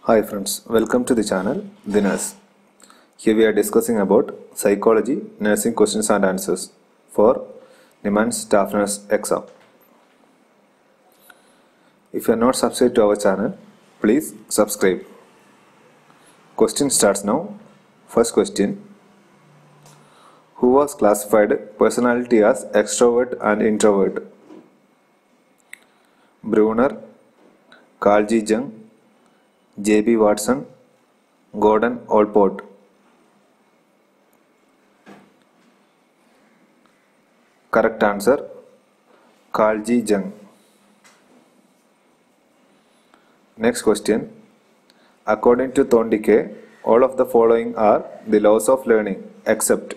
Hi friends, welcome to the channel The Nurse. Here we are discussing about psychology nursing questions and answers for Nimhans staff nurse exam. If you are not subscribed to our channel, please subscribe. Question starts now. First question. Who was classified personality as extrovert and introvert? Bruner, Carl G. Jung, J.B. Watson, Gordon Allport. Correct answer, Carl G. Jung. Next question. According to Thorndike, all of the following are the laws of learning except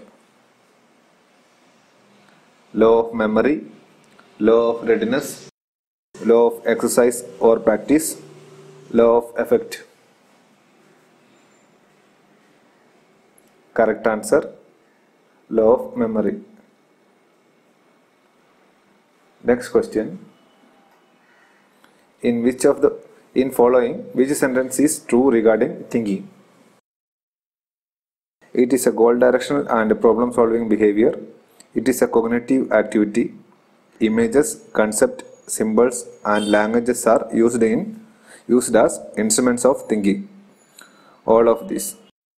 law of memory, law of readiness, law of exercise or practice, law of effect. Correct answer, law of memory. Next question. In following, which sentence is true regarding thinking? It is a goal-directional and problem-solving behavior. It is a cognitive activity. Images, concepts, symbols, and languages are used as instruments of thinking. All of this.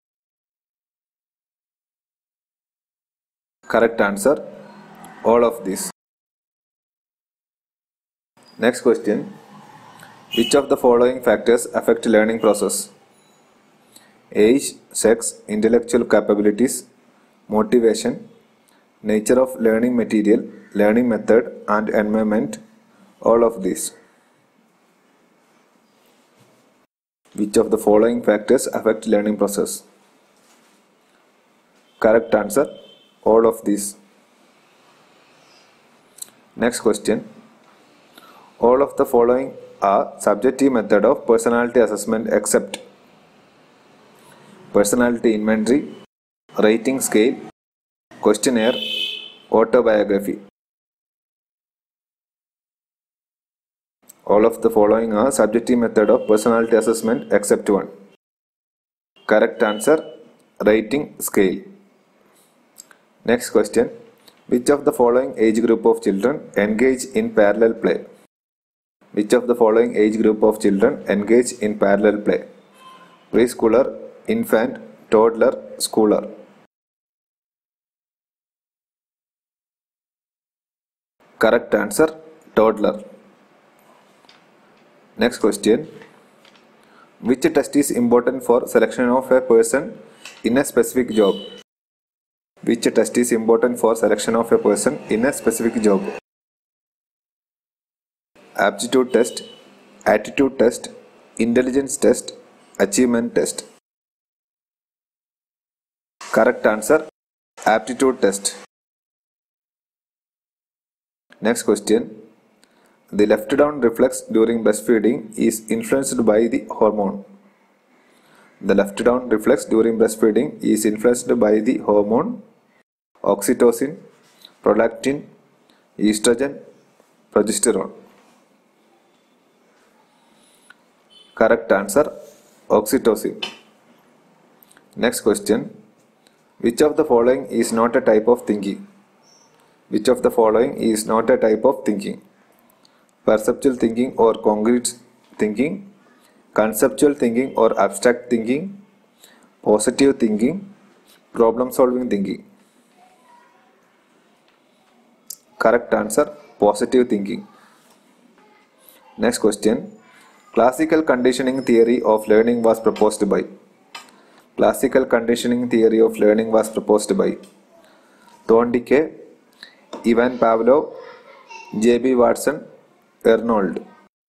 Correct answer, all of this. Next question. Which of the following factors affect learning process? Age, sex, intellectual capabilities, motivation, nature of learning material, learning method, and environment. All of these. Which of the following factors affect learning process? Correct answer, all of these. Next question. All of the following are subjective method of personality assessment except personality inventory, rating scale, questionnaire, autobiography. All of the following are subjective method of personality assessment except one. Correct answer, rating scale. Next question. Which of the following age group of children engage in parallel play? Which of the following age group of children engage in parallel play? Preschooler, infant, toddler, schooler. Correct answer, toddler. Next question. Which test is important for selection of a person in a specific job? Which test is important for selection of a person in a specific job? Aptitude test, attitude test, intelligence test, achievement test. Correct answer, aptitude test. Next question. The left down reflex during breastfeeding is influenced by the hormone. The left down reflex during breastfeeding is influenced by the hormone oxytocin, prolactin, estrogen, progesterone. Correct answer, oxytocin. Next question. Which of the following is not a type of thinking? Which of the following is not a type of thinking? Perceptual thinking or concrete thinking, conceptual thinking or abstract thinking, positive thinking, problem-solving thinking. Correct answer, positive thinking. Next question. Classical conditioning theory of learning was proposed by. Classical conditioning theory of learning was proposed by Thorndike, Ivan Pavlov, J.B. Watson, Arnold.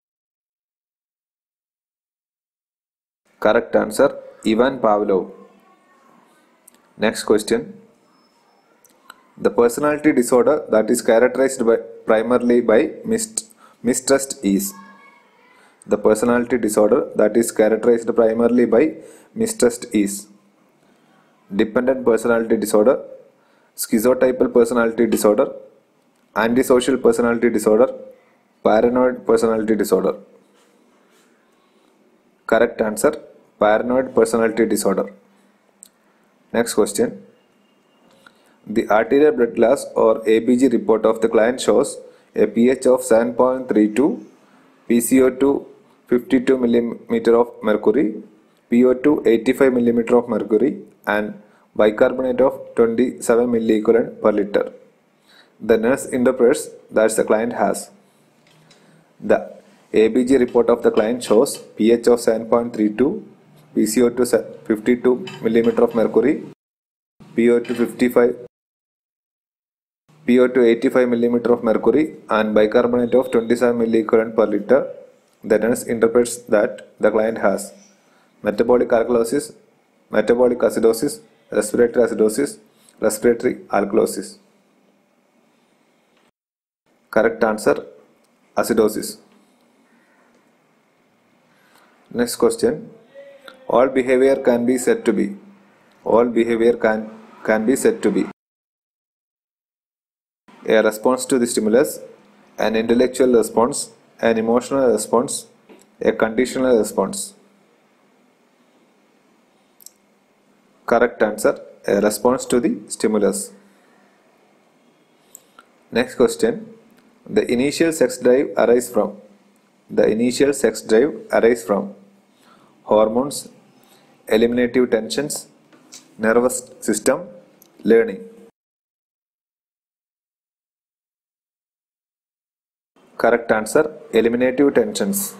Correct answer, Ivan Pavlov. Next question. The personality disorder that is characterized primarily by mistrust is. The personality disorder that is characterized primarily by mistrust is dependent personality disorder, schizotypal personality disorder, antisocial personality disorder, paranoid personality disorder. Correct answer, paranoid personality disorder. Next question. The arterial blood gas or ABG report of the client shows a pH of 7.32, PCO2 52 mm of mercury, PO2 85 mm of mercury, and bicarbonate of 27 milliequivalent per liter. The nurse interprets that the client has. The ABG report of the client shows pH of 7.32, PCO2 52 mm of mercury, PO2 85 mm of mercury, and bicarbonate of 27 milliequivalent per liter. The nurse interprets that the client has metabolic alkalosis, metabolic acidosis, respiratory acidosis, respiratory alkalosis. Correct answer, acidosis. Next question. All behavior can be said to be. All behavior can be said to be a response to the stimulus, an intellectual response, an emotional response, a conditional response. Correct answer, a response to the stimulus. Next question. The initial sex drive arises from. The initial sex drive arises from hormones, eliminative tensions, nervous system, learning. Correct answer, eliminative tensions.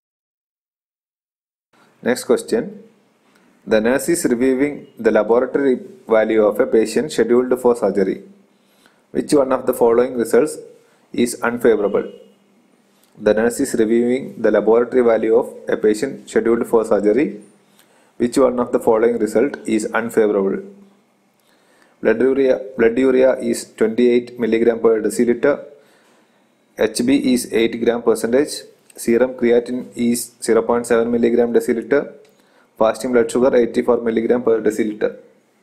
Next question. The nurse is reviewing the laboratory value of a patient scheduled for surgery. Which one of the following results is unfavorable? The nurse is reviewing the laboratory value of a patient scheduled for surgery. Which one of the following result is unfavorable? Blood urea is 28 mg per deciliter. HB is 8 gram percentage. Serum creatinine is 0.7 mg deciliter. Fasting blood sugar 84 mg per deciliter.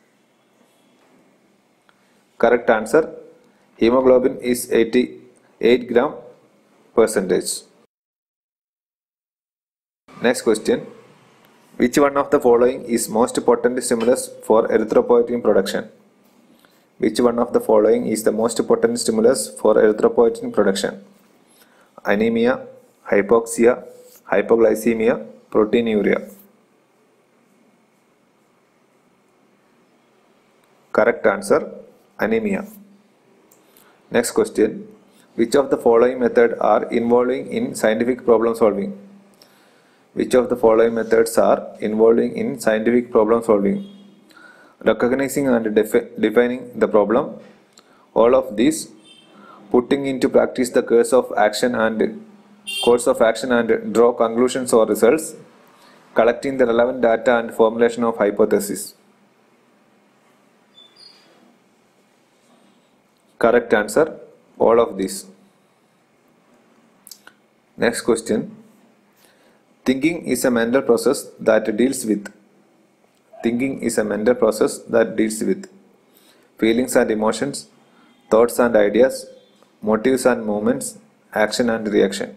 Correct answer, hemoglobin is 88 gram percentage. Next question. Which one of the following is most potent stimulus for erythropoietin production? Which one of the following is the most potent stimulus for erythropoietin production? Anemia, hypoxia, hypoglycemia, proteinuria. Correct answer, anemia. Next question. Which of the following methods are involving in scientific problem solving? Which of the following methods are involving in scientific problem solving? Recognizing and defining the problem. All of these. Putting into practice the course of action and draw conclusions or results. Collecting the relevant data and formulation of hypothesis. Correct answer, all of these. Next question. Thinking is a mental process that deals with. Thinking is a mental process that deals with feelings and emotions, thoughts and ideas, motives and movements, action and reaction.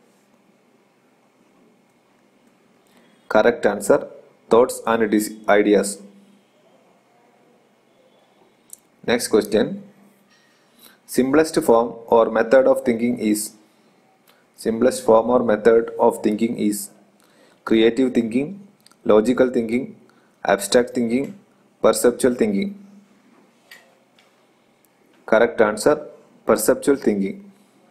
Correct answer, thoughts and ideas. Next question. Simplest form or method of thinking is. Simplest form or method of thinking is creative thinking, logical thinking, abstract thinking, perceptual thinking. Correct answer, perceptual thinking.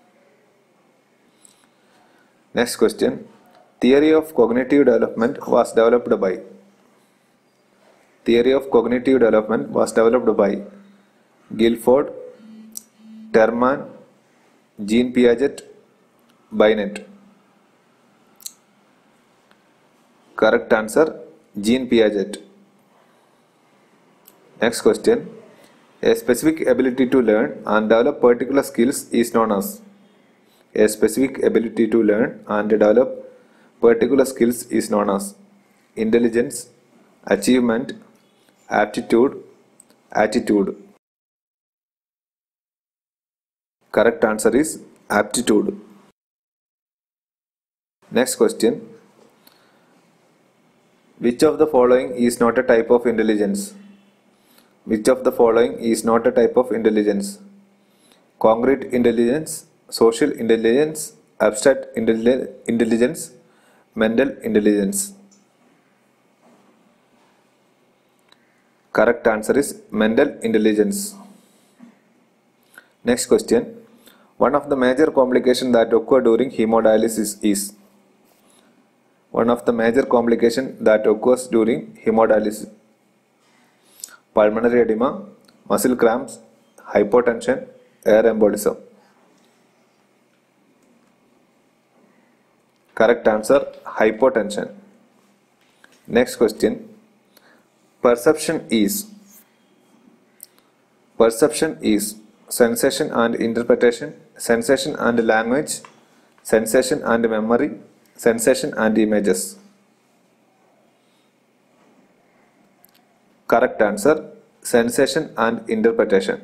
Next question. Theory of cognitive development was developed by. Theory of cognitive development was developed by Guilford, Terman, Jean Piaget, Binet. Correct answer, Jean Piaget. Next question. A specific ability to learn and develop particular skills is known as. A specific ability to learn and develop particular skills is known as intelligence, achievement, aptitude, attitude. Correct answer is aptitude. Next question. Which of the following is not a type of intelligence? Which of the following is not a type of intelligence? Concrete intelligence, social intelligence, abstract intelligence, mental intelligence. Correct answer is mental intelligence. Next question. One of the major complications that occur during hemodialysis is. One of the major complications that occurs during hemodialysis. Pulmonary edema, muscle cramps, hypotension, air embolism. Correct answer, hypotension. Next question. Perception is sensation and interpretation, sensation and language, sensation and memory, sensation and images. Correct answer, sensation and interpretation.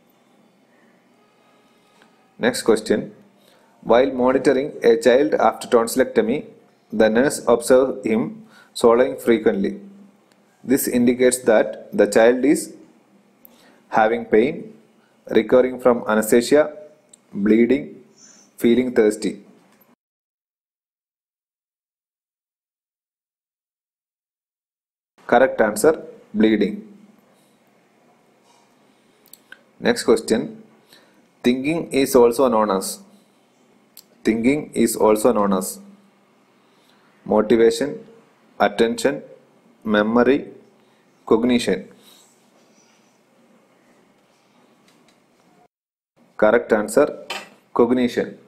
Next question. While monitoring a child after tonsillectomy, the nurse observed him swallowing frequently. This indicates that the child is having pain, recovering from anesthesia, bleeding, feeling thirsty. Correct answer, bleeding. Next question. Thinking is also known as. Thinking is also known as motivation, attention, memory, cognition. Correct answer, cognition.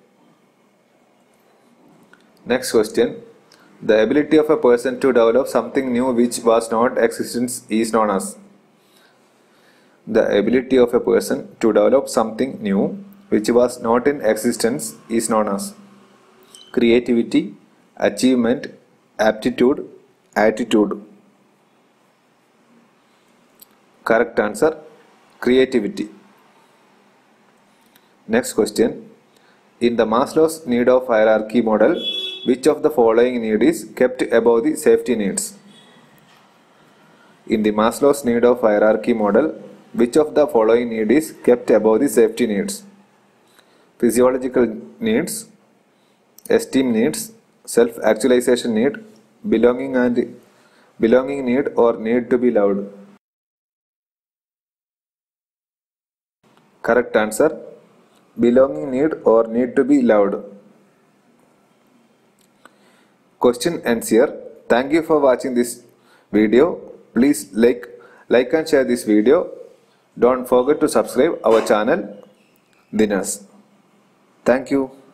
Next question. The ability of a person to develop something new which was not existence is known as. The ability of a person to develop something new which was not in existence is known as creativity, achievement, aptitude, attitude. Correct answer, creativity. Next question. In the Maslow's need of hierarchy model, which of the following need is kept above the safety needs? In the Maslow's need of hierarchy model, which of the following need is kept above the safety needs? Physiological needs, esteem needs, self-actualization need, belonging need or need to be loved. Correct answer, belonging need or need to be loved. Question ends here. Thank you for watching this video. Please like and share this video. Don't forget to subscribe our channel, Dinners. Thank you.